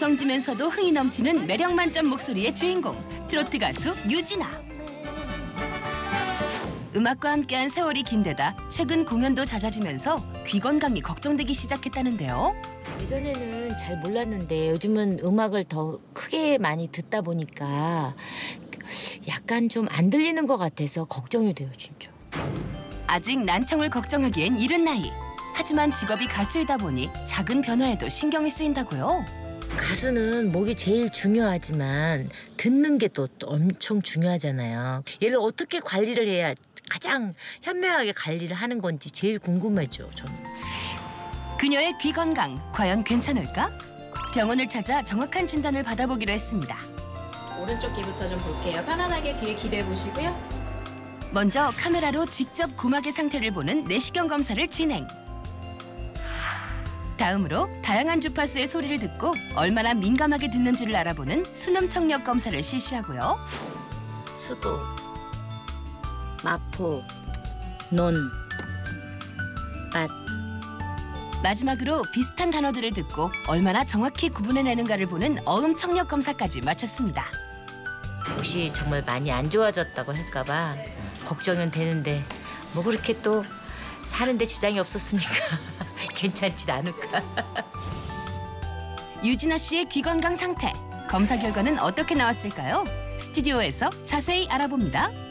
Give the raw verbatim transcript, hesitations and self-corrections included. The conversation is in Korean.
정성지면서도 흥이 넘치는 매력 만점 목소리의 주인공, 트로트 가수 유진아. 음악과 함께한 세월이 긴데다 최근 공연도 잦아지면서 귀 건강이 걱정되기 시작했다는데요. 예전에는 잘 몰랐는데 요즘은 음악을 더 크게 많이 듣다 보니까 약간 좀 안 들리는 것 같아서 걱정이 돼요, 진짜. 아직 난청을 걱정하기엔 이른 나이. 하지만 직업이 가수이다 보니 작은 변화에도 신경이 쓰인다고요. 가수는 목이 제일 중요하지만 듣는 게 또 엄청 중요하잖아요. 얘를 어떻게 관리를 해야 가장 현명하게 관리를 하는 건지 제일 궁금하죠, 저는. 그녀의 귀 건강 과연 괜찮을까? 병원을 찾아 정확한 진단을 받아보기로 했습니다. 오른쪽 귀부터 좀 볼게요. 편안하게 뒤에 기대 보시고요. 먼저 카메라로 직접 고막의 상태를 보는 내시경 검사를 진행. 다음으로 다양한 주파수의 소리를 듣고 얼마나 민감하게 듣는지를 알아보는 수능 청력 검사를 실시하고요. 수도, 마포, 논, 밭. 마지막으로 비슷한 단어들을 듣고 얼마나 정확히 구분해내는가를 보는 어음 청력 검사까지 마쳤습니다. 혹시 정말 많이 안 좋아졌다고 할까 봐 걱정은 되는데 뭐 그렇게 또 사는데 지장이 없었으니까 괜찮지 않을까. 유진아 씨의 귀 건강 상태, 검사 결과는 어떻게 나왔을까요? 스튜디오에서 자세히 알아봅니다.